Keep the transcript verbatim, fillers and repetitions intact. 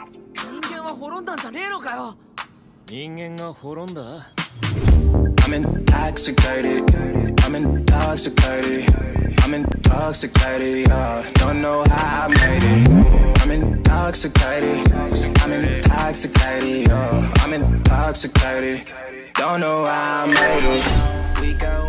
人間は滅んだんじゃねえのかよ。 人間が滅んだ。 I'm intoxicated, I'm intoxicated, I'm intoxicated, yeah. Don't know how I made it. I'm intoxicated, I'm intoxicated, yeah. I'm intoxicated, don't know how I made it. We go